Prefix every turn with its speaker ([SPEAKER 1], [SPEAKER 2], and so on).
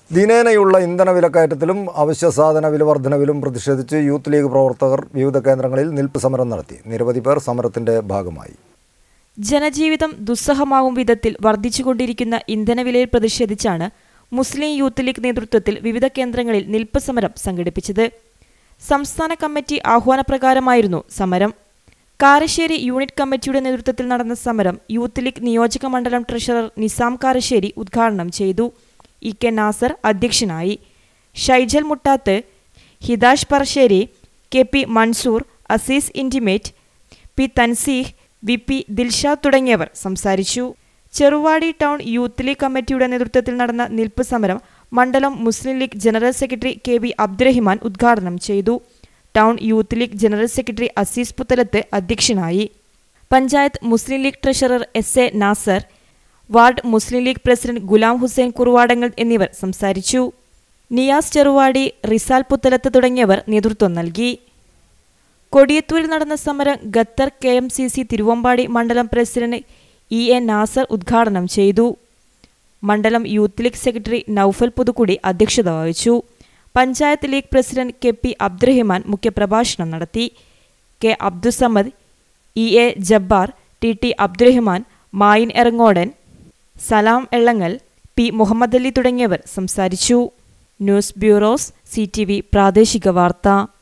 [SPEAKER 1] ദിനേനയുള്ള ഇന്ധന വിലക്കയറ്റത്തിലും അവശ്യ സാധന വില വർധനവിലും പ്രതിഷേധിച്ച് യൂത്ത് ലീഗ് പ്രവർത്തകർ വിവിധ കേന്ദ്രങ്ങളിൽ നിൽപ്പ് സമരം നടത്തി. നിരവധി പേർ സമരത്തിന്റെ ഭാഗമായി.
[SPEAKER 2] ജനജീവിതം ദുസ്സഹമാവും വിധത്തിൽ വർദ്ധിച്ചുകൊണ്ടിരിക്കുന്ന ഇന്ധനവിലയിൽ പ്രതിഷേധിച്ചാണ് മുസ്ലിം യൂത്ത് ലീഗ് നേതൃത്വത്തിൽ വിവിധ കേന്ദ്രങ്ങളിൽ നിൽപ്പ് സമരം സംഘടിപ്പിച്ചത്. സംസ്ഥാന കമ്മിറ്റി ആഹ്വാനപ്രകാരമായിരുന്നു സമരം. കാരശ്ശേരി യൂണിറ്റ് കമ്മിറ്റിയുടെ നേതൃത്വത്തിൽ നടന്ന സമരം യൂത്ത് ലീഗ് നിയോജക മണ്ഡലം ട്രഷറർ നിസാം കാരശ്ശേരി ഉദ്ഘാടനം ചെയ്തു. ഇ കെ നാസർ അധ്യക്ഷനായി. Shaijal Muttath, Hidash Parasseri, K P Mansoor, Azeez Intimate, P Tanseeh, V P Dilshad തുടങ്ങിയവർ സംസാരിച്ചു. ചെറുവാടി ടൗൺ യൂത്ത് ലീഗ് കമ്മിറ്റിയുടെ നേതൃത്വത്തിൽ നടന്ന നിൽപ്പ് സമരം മണ്ഡലം Muslim League general secretary K V Abdurahiman ഉദ്ഘാടനം ചെയ്തു. Town youth League general secretary Azeez Puthalath അധ്യക്ഷനായി. Panchayat Muslim League treasurer S A Nasar, ward Muslim League president Ghulam Hussain Kuruvadangal എന്നിവർ സംസാരിച്ചു. നിയാസ് ചെറുവാടി, റിസാൽ പുത്തലത്ത് തുടങ്ങിയവർ നേതൃത്വം നൽകി. കൊടിയത്തൂരിൽ നടന്ന സമരം ഖത്തർ KMCC തിരുവമ്പാടി മണ്ഡലം പ്രസിഡന്റ് ഇ എ നാസർ ഉദ്ഘാടനം ചെയ്തു. മണ്ഡലം youth League secretary Noufal Puthukudi അധ്യക്ഷത വഹിച്ചു. Panchayat League president K P Abdurahiman മുഖ്യപ്രഭാഷണം നടത്തി. K Abdussamad, E A Jabbar, T T Abdurahiman, Mayin Erangodan, Salam Ellangal, P Muhammad Ali തുടങ്ങിയവർ സംസാരിച്ചു. ന്യൂസ് ബ്യൂറോസ് CTV പ്രാദേശിക വാർത്ത.